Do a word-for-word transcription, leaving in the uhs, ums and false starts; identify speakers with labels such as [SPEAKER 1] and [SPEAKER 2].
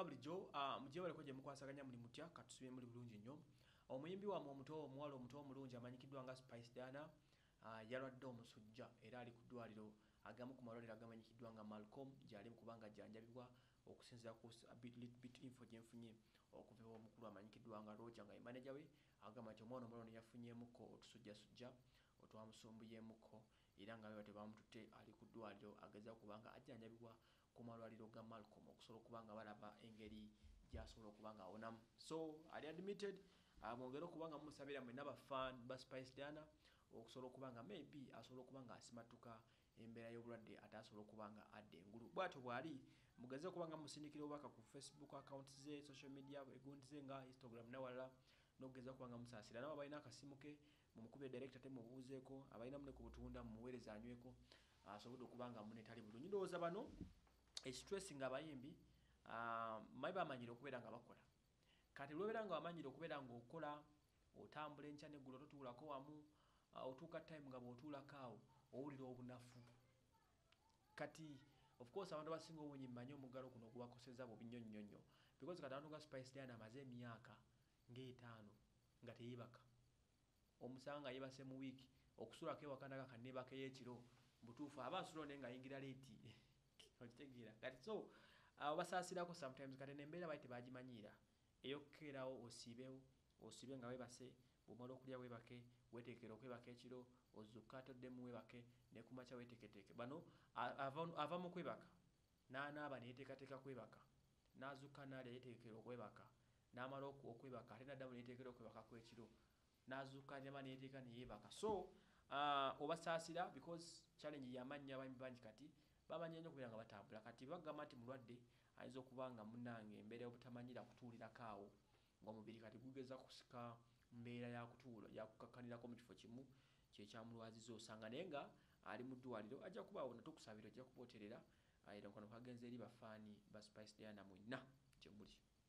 [SPEAKER 1] nga bulijjo mujje baleko gye mukwasaganya muli mutya katusubye muri bulungi nnyo. Omuyimbi wa omuto omuwala omuto omulungi amanyikiddwa nga Spice Diana yalwadde omusujja era ali ku ddwaliro agamu ku malwaliro agamanyikiddwa nga Malcolm gyali mu kubanga jjanjabibwa okusinziira ku bit info gye nfunye okuva omukulu amanyikiddwa nga Roger nga ye manager we agamba nti omwana omulonde yafunyeemuko otusujjasujja otwamusumbuyeemuko era nga bwe tebamututte ali ku ddwaliro ageza kubanga ajjanjabibwa ku malwaliro ga Malcolm okusobola okubanga balaba engeri gy'asobola okubanga awonamu. So ali admitted amwongera okubanga mumusabira mwenna ba fan ba Spice Diana okusobola okubanga maybe asobola okubanga asimatuka embeera y'obulwadde ate asobola okubanga adda engulu. Bw'atyo bw'ali mugeze okubanga musindikira obubaka ku Facebook account ze, social media egundi ze nga Instagram nawalala n'okugeza okubanga musaasira nabo balina akasimu ke mumukubye director temubuuzeeko abalina mune ku butunda mumuweereza anyweko asobodde okubanga mune tali bulungi. Ndowooza bano stress nga abayimbi mayi bamanyire okubeera nga bakola kati lwobeera nga bamanyire okubeera nga okola otambula enkya n'eggulo totuulako wamu otuuka time nga bw'otuulako awo owulira obunafu. Kati of course abantu abasinga obungi mmanyi omuggalo guno gubakoseza bubi nnyo nnyo nnyo because kati abantu nga Spice Diana amaze emyaka ng'etaano nga teyeebaka omusanga nga yeebase mu wiiki okusulako ewaka naga kanneebaka ey'ekiro butuufu aba asula naye ng'ayingira leeti okitegeera kati so basaasirako sometimes kati n'embeera baali tebaagimanyiira ey'okukeerawo osiibewo osiibe nga weebase bw'omala okulya weebake weeteekera okwebaka ekiro ozukka atoddemu weebake ne ku makya weeteeketeeke. Bano ava mu kwebaka n'anaaba ne yeeteekateeka kwebaka n'azukka n'alya yeeteekera okwebaka n'amala okwebaka ate n'addamu ne yeeteekera okwebaka kw'ekiro n'azukka nyama ne yeeteeka ne yeebaka. So obasaasira because challenge y'amannya abayimbi bangi kati bamanyi nnyo okubeera nga batambula kati bagamba nti mulwadde ayinza okuba nga munnange embeera y'obutamanyira kutuulirako awo ng'omubiri kati gugeza kusika mbeera ya kutuula yakukakkanirako mu kifo kimu kyekyamulwaziza osanga naye nga ali mu ddwaliro ajja kubaawo natukusabira ojja kubooterera era nkono kagenze eri bafaani ba Spice Diana mwenna gye muli.